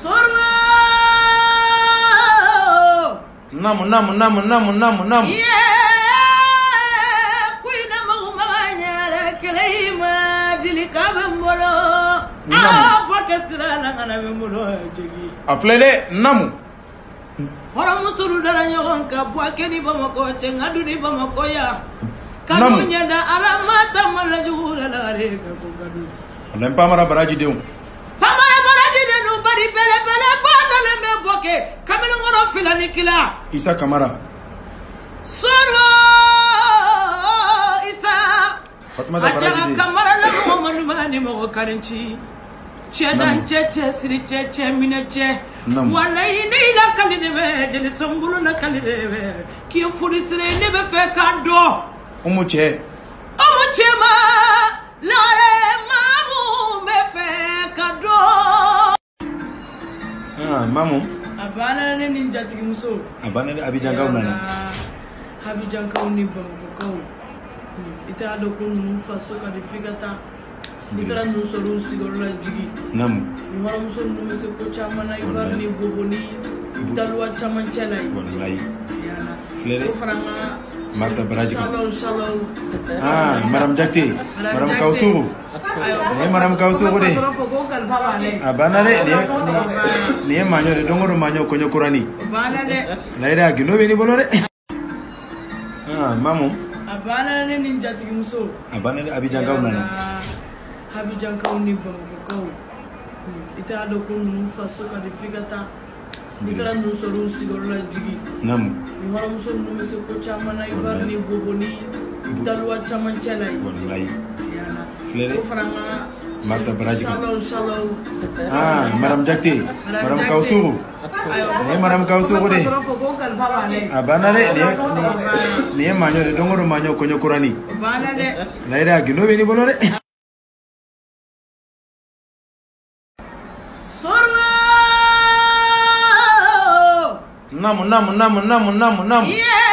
Sorwa. Namu. Kuina magumanya kelema dilikabembolo. Pakasira ngana bembolo jegi. Aflele namu. Ora musuru dara nyogon ka bwakeni bamako chengadu ni bamako ya. Kamunya da alamata malajura lare ka bugadu. Lempa mara baraji deum. Pamara baraji de no bari pele bana le meboke. Kamelo ngoro filani kila. Isa Kamara. Soro Isa. Fatma da baraji de. Kamara la mo manumani mo karenchi. Chedan cheche siri cheche minache. Wallahi ne ila kalide be jeli sombulu na kalide be. Ki furi sire ne be fe kado. Umuche ma lare mamu be fe kado. Mamu. Abana ne ninja tigi muso. Abana ne Abidjan kaw nana. Abidjan kaw ni Bamako kaw. Ita do ko nu faso ka de figata. Ita nu soru sigoro la jigi. Namu. Ni wala muso nu mese ko chama na ivar ni boboni. Dalwa chama chelai. Wallahi. Yana. Flere. Ko faranga Marta baraji. Shalom. Maram Jakti. Maram Kausu. Maram Kausu ko de. Abana ne manyo de dongoro manyo konyo kurani. Abana de. Laida gino be ni bolore. Mamu. Abana ne ninja tigi muso. Abana ne Abidjan kaw nana. Abidjan kaw ni Bamako kaw. Ita do ko nu faso ka de figata. Ita nu soru sigoro la jigi. Namu. Ni wala muso nu mese ko chama na ivar ni boboni. Dalwa chama chelai. Wallahi. Yana. Flere. Ko faranga Marta baraji. Shalom. Maram Jakti. Maram Kausu. Maram Kausu ko de. Abana ne manyo de dongoro manyo konyo kurani. Abana de. Laida gino be ni bolore. Sorwa. Namu.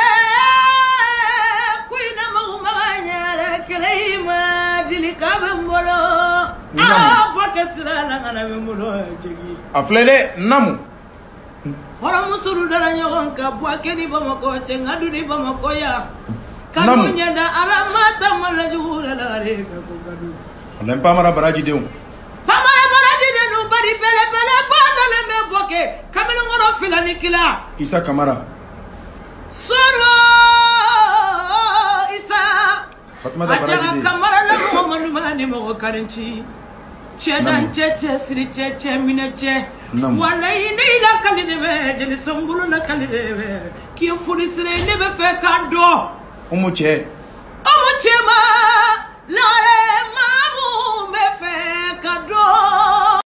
Kuina magumanya kelema dilikabembolo. Pakasira ngana bembolo jegi. Aflele namu. Ora musuru dara nyogon ka bwakeni bamako chengadu ni bamako ya. Kamunya da alamata malajura lare ka bugadu. Lempa mara baraji deum. Pamara baraji de no bari pele bana le meboke. Kamelo ngoro filani kila. Isa Kamara. Soro Isa. Fatma da baraji de. Kamara la mo manumani mo karenchi. Chedan cheche siri cheche minache. Wallahi ne ila kalide be jeli sombulu na kalide be. Ki furi sire ne be fe kado. Umuche ma la